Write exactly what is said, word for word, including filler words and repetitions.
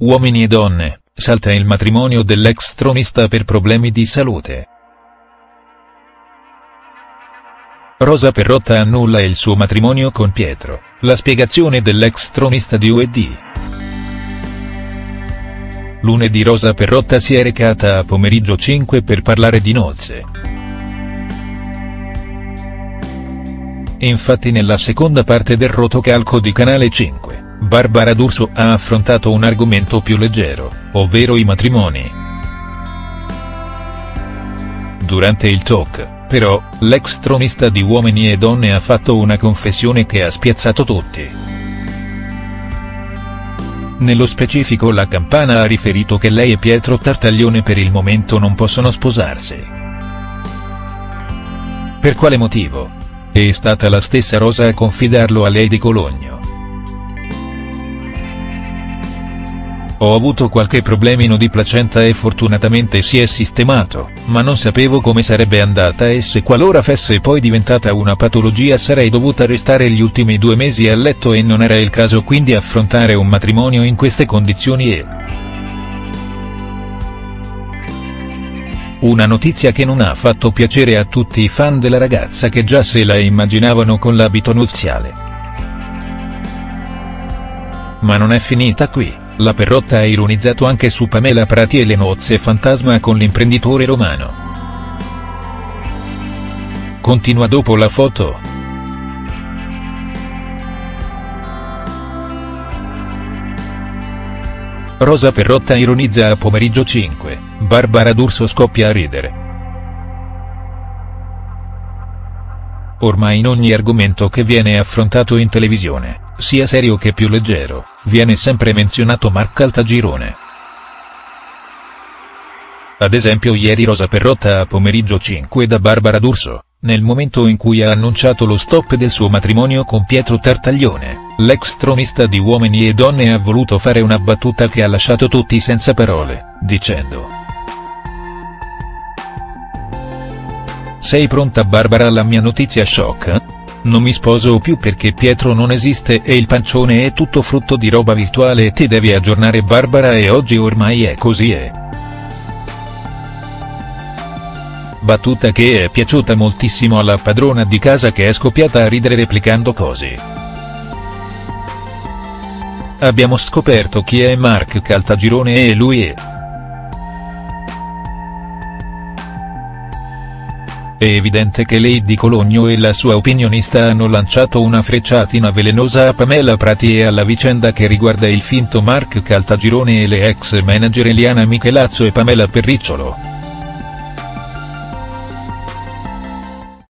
Uomini e donne, salta il matrimonio dell'ex tronista per problemi di salute. Rosa Perrotta annulla il suo matrimonio con Pietro, la spiegazione dell'ex tronista di U E D. Lunedì Rosa Perrotta si è recata a Pomeriggio cinque per parlare di nozze. Infatti nella seconda parte del rotocalco di Canale cinque, Barbara D'Urso ha affrontato un argomento più leggero, ovvero i matrimoni. Durante il talk, però, l'ex tronista di Uomini e Donne ha fatto una confessione che ha spiazzato tutti. Nello specifico la Campana ha riferito che lei e Pietro Tartaglione per il momento non possono sposarsi. Per quale motivo? È stata la stessa Rosa a confidarlo a Lady Cologno. Ho avuto qualche problemino di placenta e fortunatamente si è sistemato, ma non sapevo come sarebbe andata e se qualora fosse poi diventata una patologia sarei dovuta restare gli ultimi due mesi a letto e non era il caso quindi affrontare un matrimonio in queste condizioni e... Una notizia che non ha fatto piacere a tutti i fan della ragazza che già se la immaginavano con l'abito nuziale. Ma non è finita qui, la Perrotta ha ironizzato anche su Pamela Prati e le nozze fantasma con l'imprenditore romano. Continua dopo la foto. Rosa Perrotta ironizza a Pomeriggio cinque, Barbara D'Urso scoppia a ridere. Ormai in ogni argomento che viene affrontato in televisione, sia serio che più leggero, viene sempre menzionato Marc Caltagirone. Ad esempio ieri Rosa Perrotta a Pomeriggio cinque da Barbara D'Urso, nel momento in cui ha annunciato lo stop del suo matrimonio con Pietro Tartaglione, l'ex tronista di Uomini e Donne ha voluto fare una battuta che ha lasciato tutti senza parole, dicendo: "Sei pronta Barbara alla mia notizia shock? Non mi sposo più perché Pietro non esiste e il pancione è tutto frutto di roba virtuale e ti devi aggiornare Barbara e oggi ormai è così e..." Battuta che è piaciuta moltissimo alla padrona di casa che è scoppiata a ridere replicando così: "Abbiamo scoperto chi è Marc Caltagirone e lui è..." È evidente che Lady Cologno e la sua opinionista hanno lanciato una frecciatina velenosa a Pamela Prati e alla vicenda che riguarda il finto Marc Caltagirone e le ex manager Eliana Michelazzo e Pamela Perricciolo.